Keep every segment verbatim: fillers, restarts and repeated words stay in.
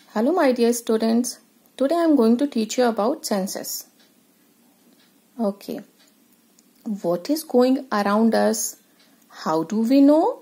Hello my dear students, today I am going to teach you about senses. Okay, what is going around us? How do we know?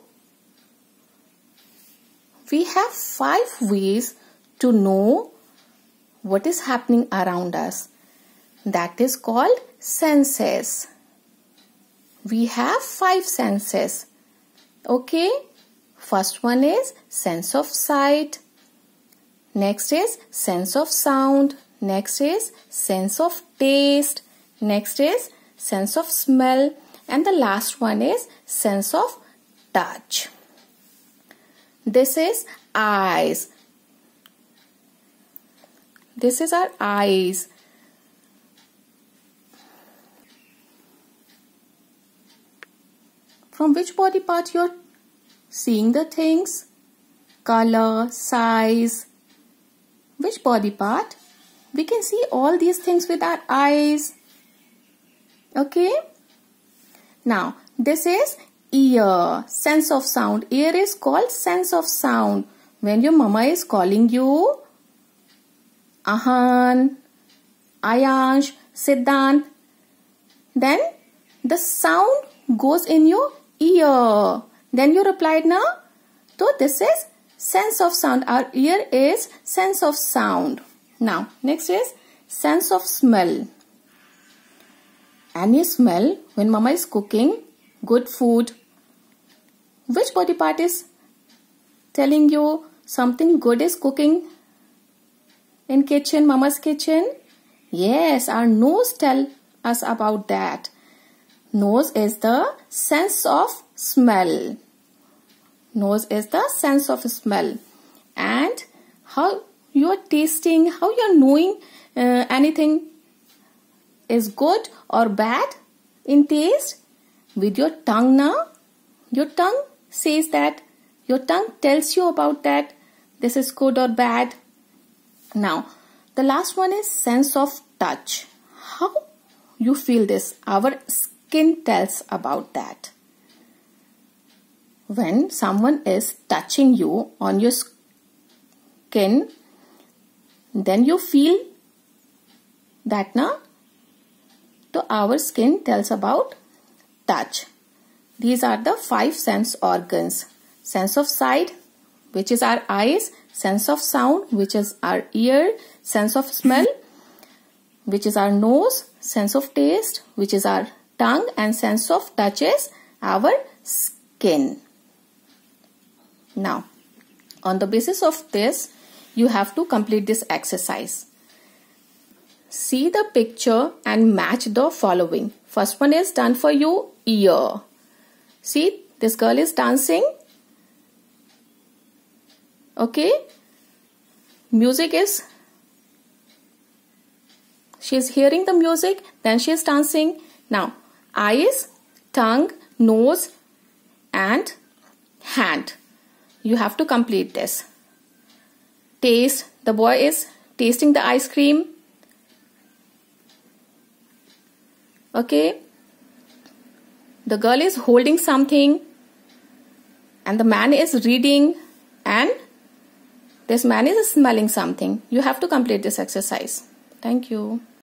We have five ways to know what is happening around us. That is called senses. We have five senses. Okay, first one is sense of sight. Next is sense of sound. Next is sense of taste. Next is sense of smell. And the last one is sense of touch. This is eyes. This is our eyes. From which body part you're seeing the things? Color, size. Which body part? We can see all these things with our eyes. Okay? Now, this is ear, sense of sound. Ear is called sense of sound. When your mama is calling you, Ahan, Ayansh, Siddhant, then the sound goes in your ear. Then you replied, na? So this is sense of sound. Our ear is sense of sound. Now, next is sense of smell. Any smell when mama is cooking good food. Which body part is telling you something good is cooking in kitchen, mama's kitchen? Yes, our nose tell us about that. Nose is the sense of smell. Nose is the sense of smell. And how you are tasting, how you are knowing uh, anything is good or bad in taste? With your tongue now. Your tongue says that. Your tongue tells you about that. This is good or bad. Now, the last one is sense of touch. How you feel this? Our skin tells about that. When someone is touching you on your skin, then you feel that, na? So our skin tells about touch. These are the five sense organs. Sense of sight, which is our eyes. Sense of sound, which is our ear. Sense of smell, which is our nose. Sense of taste, which is our tongue. And sense of touch is our skin. Now, on the basis of this, you have to complete this exercise. See the picture and match the following. First one is done for you, ear. See, this girl is dancing. Okay. Music is, she is hearing the music, then she is dancing. Now, eyes, tongue, nose and hand. You have to complete this. Taste, the boy is tasting the ice cream. Okay. The girl is holding something and the man is reading and this man is smelling something. You have to complete this exercise. Thank you.